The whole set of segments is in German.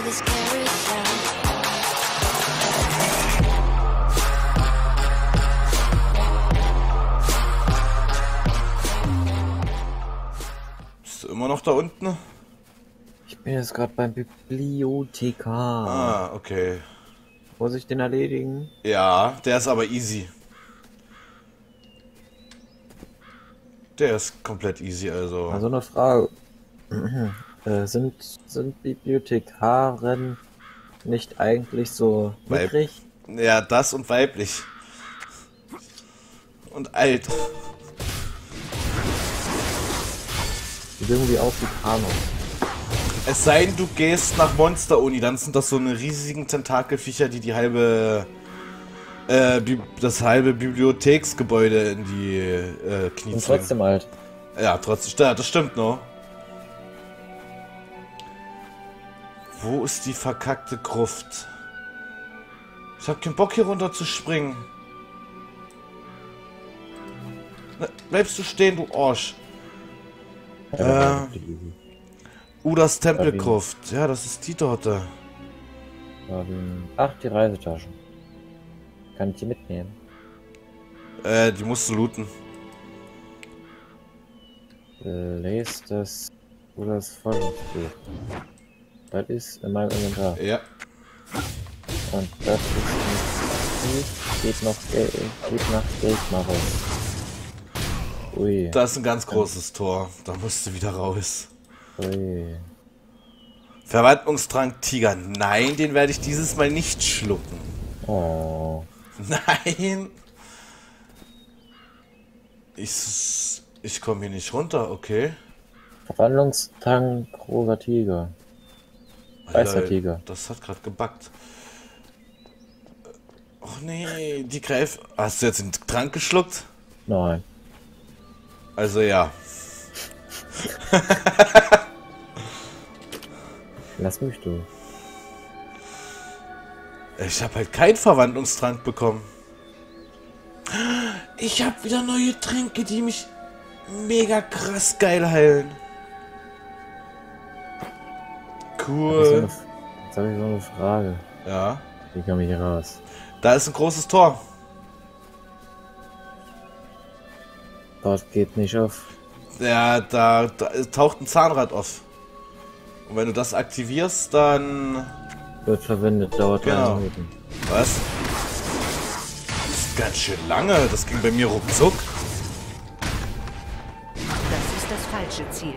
this carousel. Bist du immer noch da unten? Ich bin jetzt gerade beim Bibliothekar. Ah, okay. Muss ich den erledigen? Ja, der ist aber easy. Der ist komplett easy, also. Also eine Frage. Sind Bibliothekaren nicht eigentlich so mickrig? Ja, das und weiblich. Und alt. Sieht irgendwie aus wie Kano. Es sei denn, du gehst nach Monster Uni, dann sind das so eine riesigen Tentakelviecher, die das halbe Bibliotheksgebäude in die Knie Und zwingen. trotzdem alt. Ja, trotzdem, ja, das stimmt noch. Wo ist die verkackte Gruft? Ich hab keinen Bock hier runter zu springen. Na, bleibst du stehen, du Arsch. Udas Tempelgruft. Ja, das ist die Torte. Ach, die Reisetaschen. Kann ich die mitnehmen? Die musst du looten. Lest das Udas Forschungsbuch. Das ist in meinem Inventar. Ja. Und das ist geht nach Geldmacher. Ui. Das ist ein ganz großes Tor. Da musst du wieder raus. Ui. Verwandlungstrank Tiger. Nein, den werde ich dieses Mal nicht schlucken. Oh. Nein. Ich komme hier nicht runter, okay. Verwandlungstank roter Tiger. Weißer Alter, Tiger. Das hat gerade gebackt. Och nee, die greift. Hast du jetzt den Trank geschluckt? Nein. Also ja. Lass mich durch. Ich habe halt keinen Verwandlungstrank bekommen. Ich habe wieder neue Tränke, die mich mega krass geil heilen. Cool. Jetzt habe ich so eine Frage. Ja. Wie komme ich hier raus? Da ist ein großes Tor. Dort geht nicht auf. Ja, da taucht ein Zahnrad auf. Und wenn du das aktivierst, dann... Wird verwendet, dauert 3 Genau. Minuten. Was? Das ist ganz schön lange. Das ging bei mir ruckzuck. Das ist das falsche Ziel.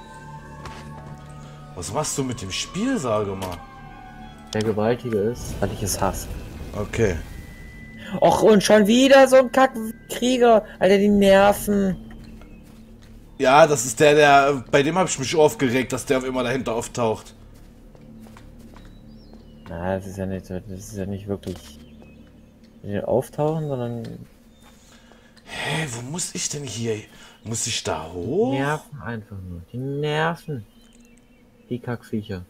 Was machst du mit dem Spiel, sage mal? Der gewaltige ist, weil ich es hasse. Okay. Och, und schon wieder so ein Kackkrieger. Alter, die Nerven. Ja, das ist der, bei dem habe ich mich aufgeregt, dass der auf immer dahinter auftaucht. Na, das ist ja nicht wirklich auftauchen, sondern Hä, wo muss ich denn hier? Muss ich da hoch? Nerven einfach nur. Die Nerven. Die Kackviecher.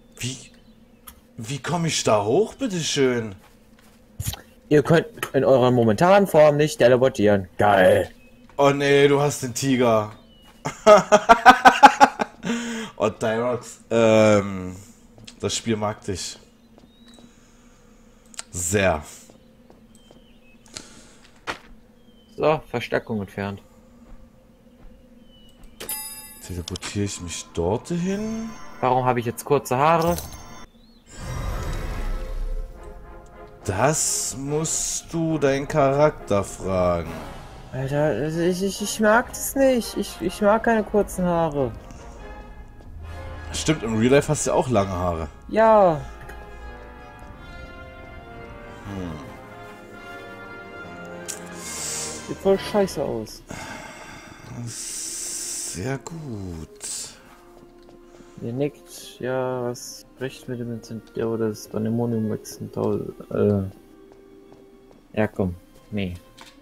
Wie komme ich da hoch, bitteschön? Ihr könnt in eurer momentanen Form nicht teleportieren. Geil. Oh nee, du hast den Tiger. Oh, Dyrox. Das Spiel mag dich. Sehr. So, Verstärkung entfernt. Teleportiere ich mich dorthin? Warum habe ich jetzt kurze Haare? Das musst du deinen Charakter fragen. Alter, ich mag das nicht. Ich mag keine kurzen Haare. Stimmt, im Real Life hast du ja auch lange Haare. Ja. Sieht voll scheiße aus. Sehr gut. Ihr nickt, ja, was spricht mit dem ja, oder das Pandemonium wechseln. Ja, komm. Nee.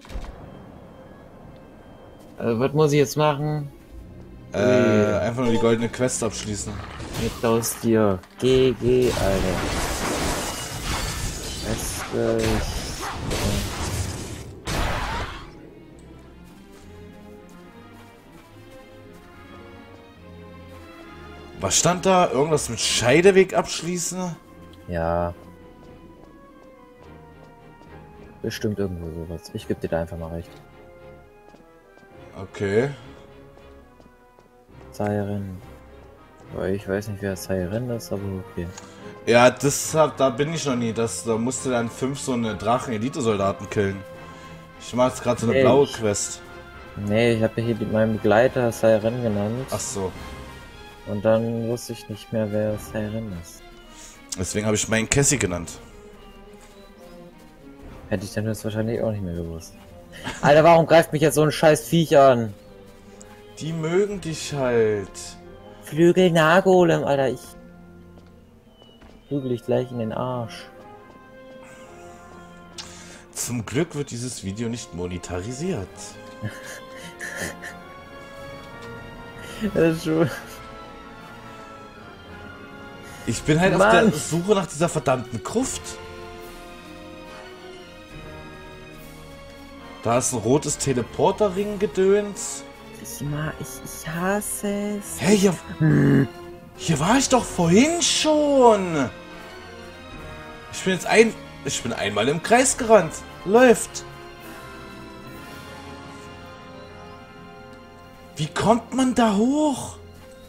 Was muss ich jetzt machen? Einfach nur die goldene Quest abschließen. Mit aus dir. GG, Alter. Was stand da? Irgendwas mit Scheideweg abschließen? Ja. Bestimmt irgendwo sowas. Ich gebe dir da einfach mal recht. Okay. Siren. Ich weiß nicht, wer Siren ist, aber okay. Ja, da bin ich noch nie. Da musst du dann 5 so eine Drachen-Elite-Soldaten killen. Ich mache jetzt gerade so eine blaue Quest. Nee, ich habe hier meinen Begleiter Siren genannt. Ach so. Und dann wusste ich nicht mehr, wer Siren ist. Deswegen habe ich meinen Cassie genannt. Hätte ich dann jetzt wahrscheinlich auch nicht mehr gewusst. Alter, warum greift mich jetzt so ein scheiß Viech an? Die mögen dich halt. Flügel-Nahgolem, Alter, ich... Flügel ich gleich in den Arsch. Zum Glück wird dieses Video nicht monetarisiert. Das ist schon... Ich bin halt auf der Suche nach dieser verdammten Gruft. Da ist ein rotes Teleporterring-Gedöns. Ich hasse es. Hey, hier war ich doch vorhin schon. Ich bin einmal im Kreis gerannt. Läuft. Wie kommt man da hoch?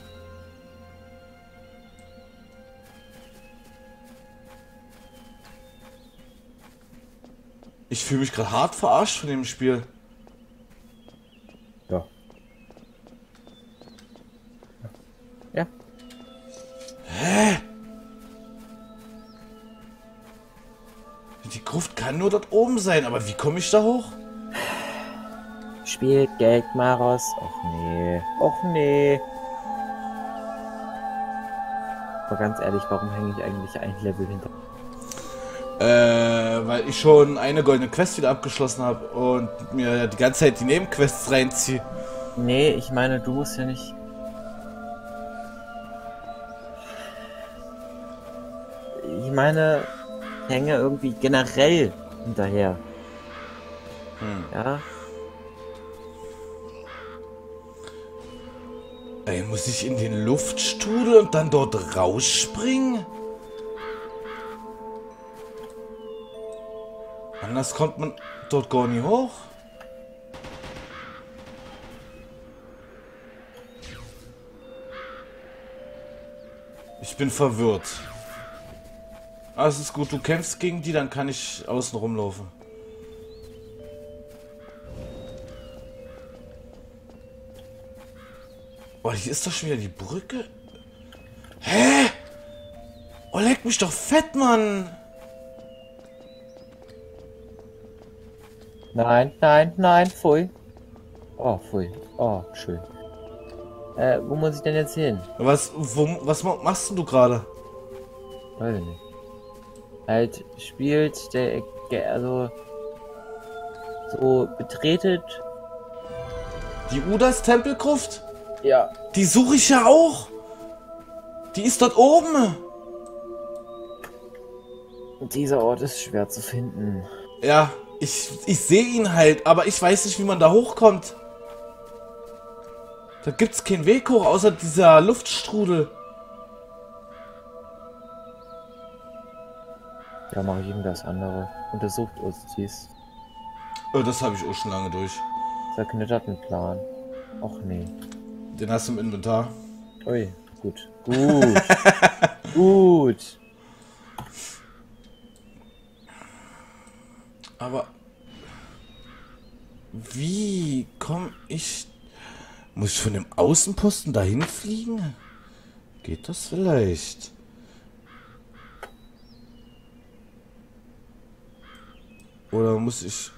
Ich fühle mich gerade hart verarscht von dem Spiel. Ja. Ja. Hä? Die Gruft kann nur dort oben sein, aber wie komme ich da hoch? Spielt Geldmaros. Och nee. Och nee. Aber ganz ehrlich, warum hänge ich eigentlich ein Level hinter? Weil ich schon eine goldene Quest wieder abgeschlossen habe und mir die ganze Zeit die Nebenquests reinziehe. Nee, ich meine, du musst ja nicht... Ich meine, ich hänge irgendwie generell hinterher. Ja? Ey, muss ich in den Luftstrudel und dann dort rausspringen? Anders kommt man dort gar nicht hoch. Ich bin verwirrt. Alles ist gut, du kämpfst gegen die, dann kann ich außen rumlaufen. Oh, hier ist doch schon wieder die Brücke. Hä? Oh, leck mich doch fett, Mann. Nein, nein, nein, pfui. Oh, pfui. Oh, schön. Wo muss ich denn jetzt hin? Was machst du gerade? Weiß ich nicht. Halt spielt also so betretet. Die Udas Tempelgruft? Ja. Die suche ich ja auch. Die ist dort oben. Dieser Ort ist schwer zu finden. Ja, ich sehe ihn halt, aber ich weiß nicht, wie man da hochkommt. Da gibt's keinen Weg hoch, außer dieser Luftstrudel. Ja, mache ich irgendwas andere. Untersucht Ostis. Oh, das habe ich auch schon lange durch. Zerknitterten Plan. Och nee. Den hast du im Inventar. Ui, gut. Gut. Gut. Aber wie komme ich... Muss ich von dem Außenposten dahin fliegen? Geht das vielleicht? Oder muss ich...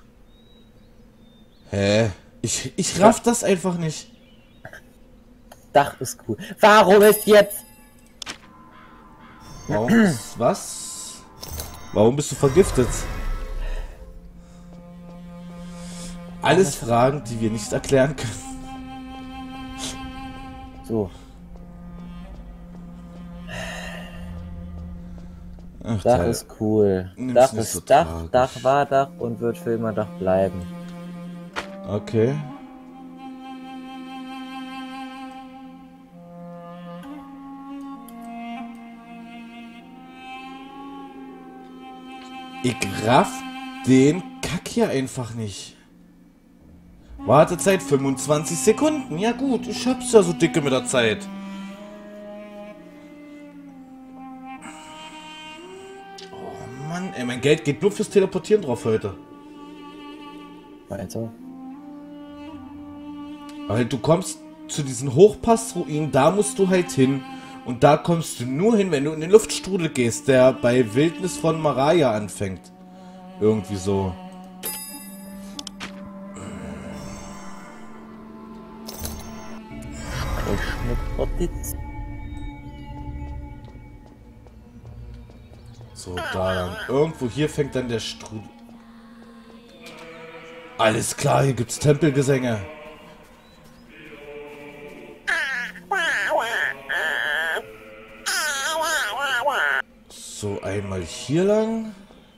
Hä? Ich raff das einfach nicht. Dach ist cool. Warum ist jetzt... Warum ist was? Warum bist du vergiftet? Alles Fragen, die wir nicht erklären können. So. Ach, Dach ist cool. Dach nicht ist so Dach. tragisch. Dach war Dach und wird für immer Dach bleiben. Okay. Ich raff den Kack hier einfach nicht. Wartezeit 25 Sekunden. Ja gut, ich hab's ja so dicke mit der Zeit. Oh Mann, ey, mein Geld geht nur fürs Teleportieren drauf heute. Weiter. Weil du kommst zu diesen Hochpassruinen, da musst du halt hin. Und da kommst du nur hin, wenn du in den Luftstrudel gehst, der bei Wildnis von Maraya anfängt. Irgendwie so. So, da dann. Irgendwo hier fängt dann der Strudel. Alles klar, hier gibt's Tempelgesänge. So, einmal hier lang.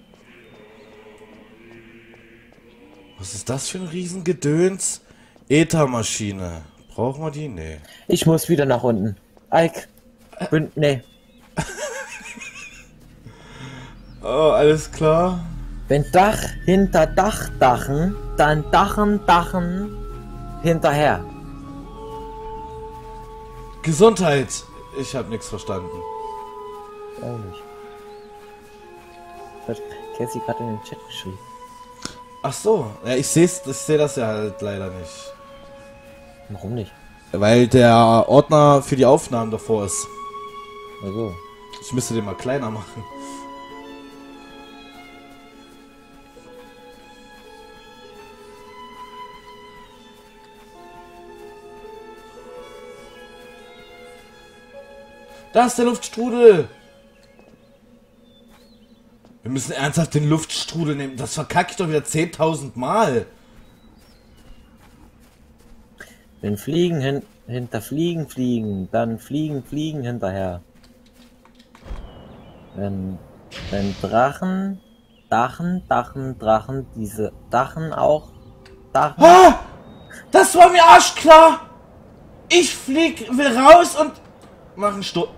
Was ist das für ein Riesengedöns? Äthermaschine. Brauchen wir die? Nee. Ich muss wieder nach unten. Ike. Nee. Oh, alles klar. Wenn Dach hinter Dach dachen, dann Dachen hinterher. Gesundheit. Ich habe nichts verstanden. Auch nicht. Hat Cassie gerade in den Chat geschrieben. Ach so. Ja, ich sehe das ja halt leider nicht. Warum nicht? Weil der Ordner für die Aufnahmen davor ist. Also. Ich müsste den mal kleiner machen. Da ist der Luftstrudel! Wir müssen ernsthaft den Luftstrudel nehmen. Das verkacke ich doch wieder 10.000 Mal. Wenn Fliegen hinter Fliegen fliegen, dann Fliegen hinterher. Wenn Drachen, Drachen, diese Drachen auch. Drachen. Ah! Das war mir arschklar! Ich will raus und mach einen Sturm.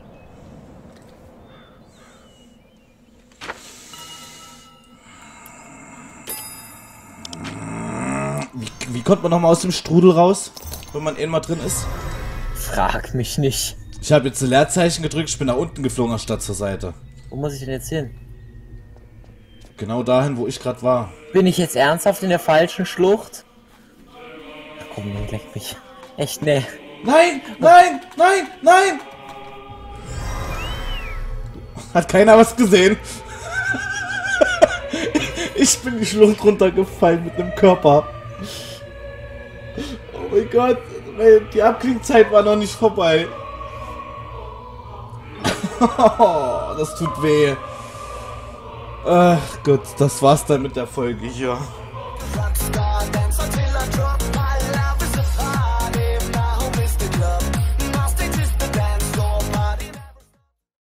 Wie kommt man nochmal aus dem Strudel raus, wenn man mal drin ist? Frag mich nicht. Ich habe jetzt ein Leerzeichen gedrückt, ich bin nach unten geflogen anstatt zur Seite. Wo muss ich denn jetzt hin? Genau dahin, wo ich gerade war. Bin ich jetzt ernsthaft in der falschen Schlucht? Ach komm, nee, leck mich. Echt, nee. Nein, nein, nein, nein! Hat keiner was gesehen? Ich bin die Schlucht runtergefallen mit dem Körper. Oh mein Gott, die Abklingzeit war noch nicht vorbei. Das tut weh. Ach Gott, das war's dann mit der Folge hier.